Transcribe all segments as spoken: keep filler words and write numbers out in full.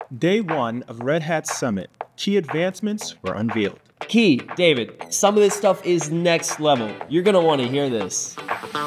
Day one of Red Hat Summit. Key advancements were unveiled. Key, David, some of this stuff is next level. You're gonna want to hear this.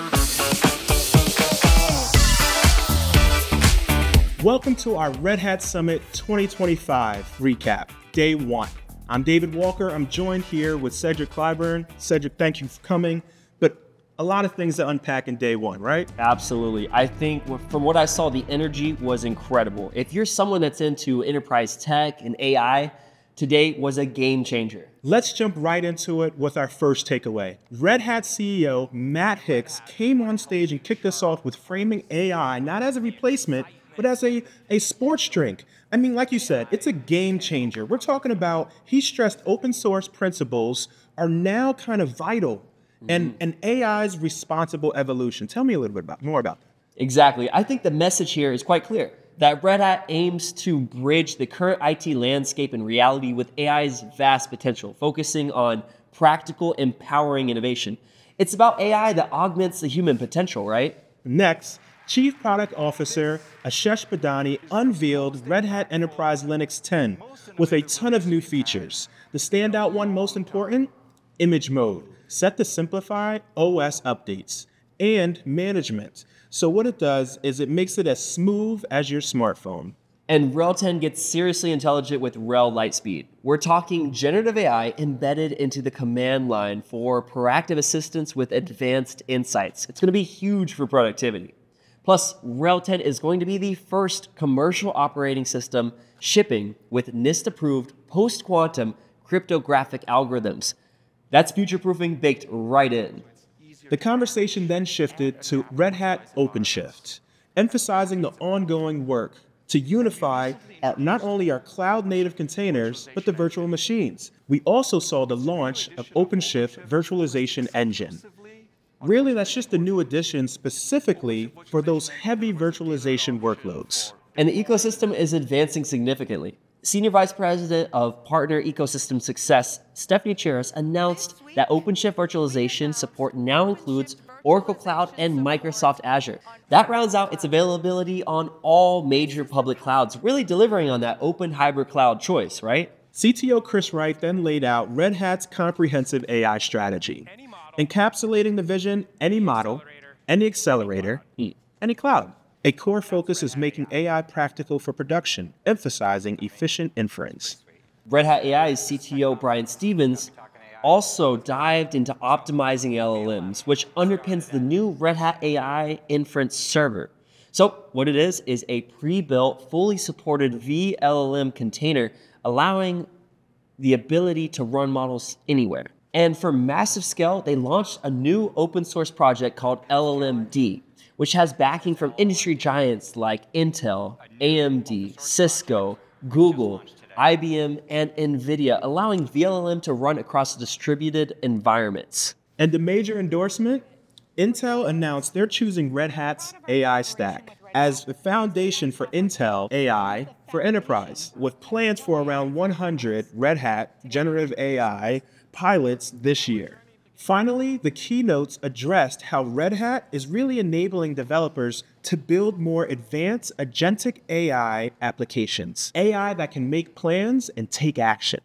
Welcome to our Red Hat Summit twenty twenty-five recap, day one. I'm David Walker. I'm joined here with Cedric Clyburn. Cedric, thank you for coming. But a lot of things to unpack in day one, right? Absolutely. I think from what I saw, the energy was incredible. If you're someone that's into enterprise tech and A I, today was a game changer. Let's jump right into it with our first takeaway. Red Hat C E O Matt Hicks came on stage and kicked us off with framing A I not as a replacement, but as a, a sports drink. I mean, like you said, it's a game changer. We're talking about, he stressed open source principles are now kind of vital mm-hmm. and, and A I's responsible evolution. Tell me a little bit about, more about that. Exactly. I think the message here is quite clear, that Red Hat aims to bridge the current I T landscape and reality with A I's vast potential, focusing on practical, empowering innovation. It's about A I that augments the human potential, right? Next, Chief Product Officer Ashesh Badani unveiled Red Hat Enterprise Linux ten with a ton of new features. The standout one, most important, image mode, set to simplify O S updates, and management. So what it does is it makes it as smooth as your smartphone. And RHEL ten gets seriously intelligent with RHEL Lightspeed. We're talking generative A I embedded into the command line for proactive assistance with advanced insights. It's going to be huge for productivity. Plus, RHEL ten is going to be the first commercial operating system shipping with NIST-approved post-quantum cryptographic algorithms. That's future-proofing baked right in. The conversation then shifted to Red Hat OpenShift, emphasizing the ongoing work to unify not only our cloud-native containers, but the virtual machines. We also saw the launch of OpenShift Virtualization Engine. Really, that's just a new addition specifically for those heavy virtualization workloads. And the ecosystem is advancing significantly. Senior Vice President of Partner Ecosystem Success, Stefanie Chiras, announced that OpenShift Virtualization support now includes Oracle Cloud and Microsoft Azure. That rounds out its availability on all major public clouds, really delivering on that open hybrid cloud choice, right? C T O Chris Wright then laid out Red Hat's comprehensive A I strategy, encapsulating the vision, any model, any accelerator, mm. any cloud. A core focus is making A I practical for production, emphasizing efficient inference. Red Hat A I's C T O Brian Stevens also dived into optimizing L L Ms, which underpins the new Red Hat A I Inference Server. So what it is, is a pre-built, fully supported V L L M container, allowing the ability to run models anywhere. And for massive scale, they launched a new open source project called L L M D, which has backing from industry giants like Intel, A M D, Cisco, Google, I B M, and NVIDIA, allowing V L L M to run across distributed environments. And the major endorsement? Intel announced they're choosing Red Hat's A I stack as the foundation for Intel A I for enterprise, with plans for around one hundred Red Hat generative A I pilots this year. Finally, the keynotes addressed how Red Hat is really enabling developers to build more advanced agentic A I applications, A I that can make plans and take action.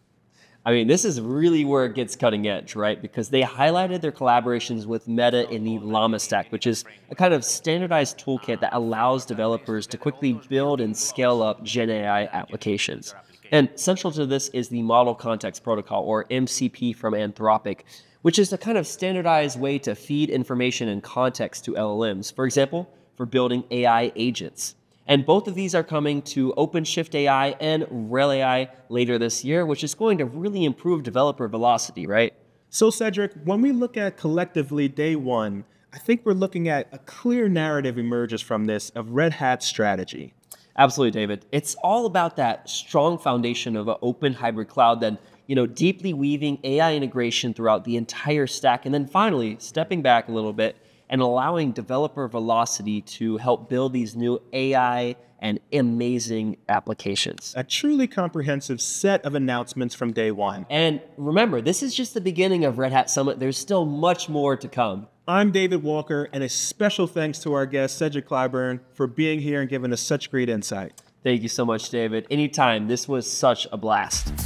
I mean, this is really where it gets cutting edge, right? Because they highlighted their collaborations with Meta in the Llama stack, which is a kind of standardized toolkit that allows developers to quickly build and scale up Gen A I applications. And central to this is the Model Context Protocol, or M C P from Anthropic, which is a kind of standardized way to feed information and context to L L Ms, for example, for building A I agents. And both of these are coming to OpenShift A I and RHEL A I later this year, which is going to really improve developer velocity, right? So Cedric, when we look at collectively day one, I think we're looking at a clear narrative emerges from this of Red Hat's strategy. Absolutely, David. It's all about that strong foundation of an open hybrid cloud, then you know, deeply weaving A I integration throughout the entire stack, and then finally stepping back a little bit and allowing developer velocity to help build these new A I and amazing applications. A truly comprehensive set of announcements from day one. And remember, this is just the beginning of Red Hat Summit. There's still much more to come. I'm David Walker, and a special thanks to our guest, Cedric Clyburn, for being here and giving us such great insight. Thank you so much, David. Anytime. This was such a blast.